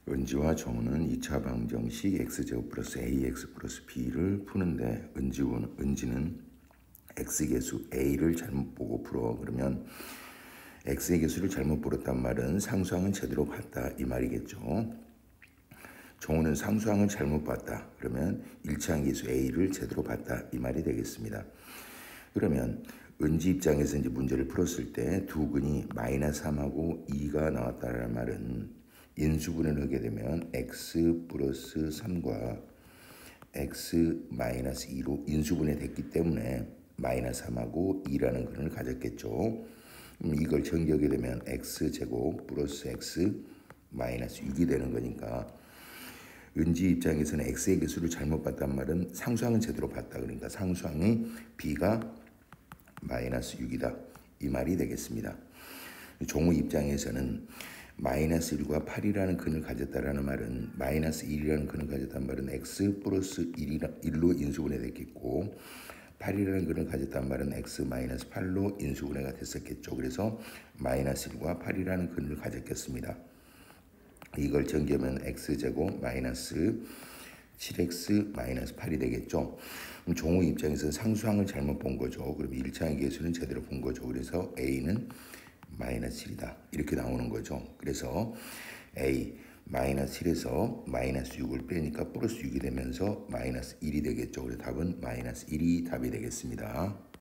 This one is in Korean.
은지와 정우는 2차 방정식 x제곱 플러스 ax 플러스 b를 푸는데 은지는 x계수 a를 잘못 보고 풀어. 그러면 x의 계수를 잘못 풀었단 말은 상수항은 제대로 봤다 이 말이겠죠. 정우는 상수항을 잘못 봤다. 그러면 1차항 계수 a를 제대로 봤다 이 말이 되겠습니다. 그러면 은지 입장에서 이제 문제를 풀었을 때 두 근이 마이너스 3하고 2가 나왔다는 말은 인수분해를 하게 되면 x 플러스 3과 x 마이너스 2로 인수분해 됐기 때문에 마이너스 3하고 2라는 근을 가졌겠죠. 이걸 정리하게 되면 x제곱 플러스 x 마이너스 6이 되는 거니까 은지 입장에서는 x의 개수를 잘못 봤단 말은 상수항은 제대로 봤다. 그러니까 상수항이 b가 마이너스 6이다. 이 말이 되겠습니다. 종우 입장에서는 마이너스 1과 8이라는 근을 가졌다라는 말은 마이너스 1이라는 근을 가졌단 말은 x 플러스 1로 인수분해 됐겠고 8이라는 근을 가졌단 말은 x 마이너스 8로 인수분해가 됐었겠죠. 그래서 마이너스 1과 8이라는 근을 가졌겠습니다. 이걸 전개하면 x제곱 마이너스 7x 마이너스 8이 되겠죠. 그럼 종우 입장에서 상수항을 잘못 본 거죠. 그럼 1차항의 계수는 제대로 본 거죠. 그래서 a는 마이너스 7이다. 이렇게 나오는 거죠. 그래서 a 마이너스 7에서 마이너스 6을 빼니까 플러스 6이 되면서 마이너스 1이 되겠죠. 그래서 답은 마이너스 1이 답이 되겠습니다.